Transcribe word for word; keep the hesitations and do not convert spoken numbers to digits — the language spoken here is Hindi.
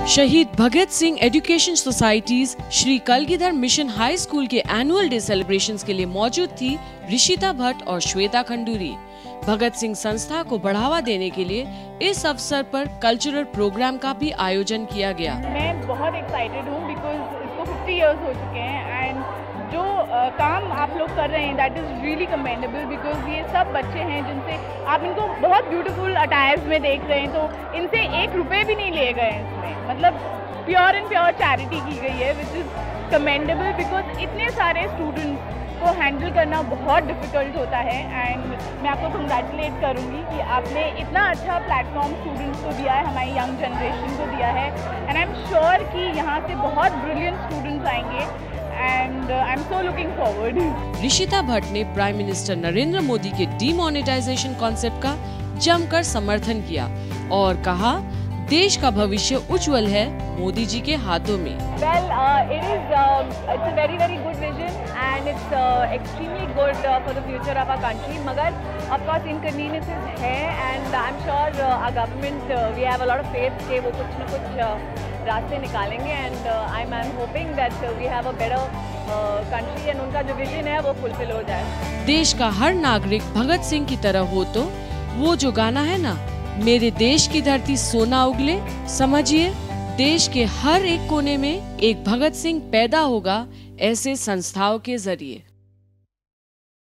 शहीद Bhagat Singh education societies Shri Kalgidhar mission high school के एनुअल डे सेलिब्रेशंस के लिए मौजूद थी ऋषिता भट्ट और श्वेता खंडूरी। भगत सिंह संस्था को बढ़ावा देने के लिए इस अवसर पर कल्चरल प्रोग्राम का भी आयोजन किया गया। मैं बहुत एक्साइटेड हूँ बिकॉज इसको पचास इयर्स हो चुके हैं एंड जो uh, काम आप लोग कर रहे हैं that is really commendable because ये सब बच्चे हैं जिनसे आप इनको बहुत ब्यूटीफुल अटायर्स में देख रहे हैं, तो इनसे एक रुपए भी नहीं लिए गए हैं इसमें, मतलब प्योर एंड प्योर चैरिटी की गई है विच इज़ कमेंडेबल बिकॉज इतने सारे स्टूडेंट्स को हैंडल करना बहुत डिफ़िकल्ट होता है एंड मैं आपको कंग्रेचुलेट करूँगी कि आपने इतना अच्छा प्लेटफॉर्म स्टूडेंट्स को दिया है, हमारी यंग जनरेशन को दिया है एंड आई एम श्योर कि यहाँ से बहुत ब्रिलियंट स्टूडेंट्स आएंगे and I am so looking forward. Rishita Bhatt ने प्राइम मिनिस्टर नरेंद्र मोदी के डीमोनेटाइजेशन कॉन्सेप्ट का जमकर समर्थन किया और कहा, देश का भविष्य उज्जवल है मोदी जी के हाथों में। Well, uh, it is uh, it's a very very good vision and it's uh, extremely good uh, for the future of our country. मगर of course inconveniences है and I'm sure uh, our government uh, we have a lot of faith कि वो कुछ न कुछ uh, रास्ते निकालेंगे and uh, I'm I'm hoping that uh, we have a better uh, country and उनका जो विजन है वो फुलफिल हो जाए। देश का हर नागरिक भगत सिंह की तरह हो तो वो जो गाना है ना, मेरे देश की धरती सोना उगले, समझिए देश के हर एक कोने में एक भगत सिंह पैदा होगा ऐसे संस्थाओं के जरिए।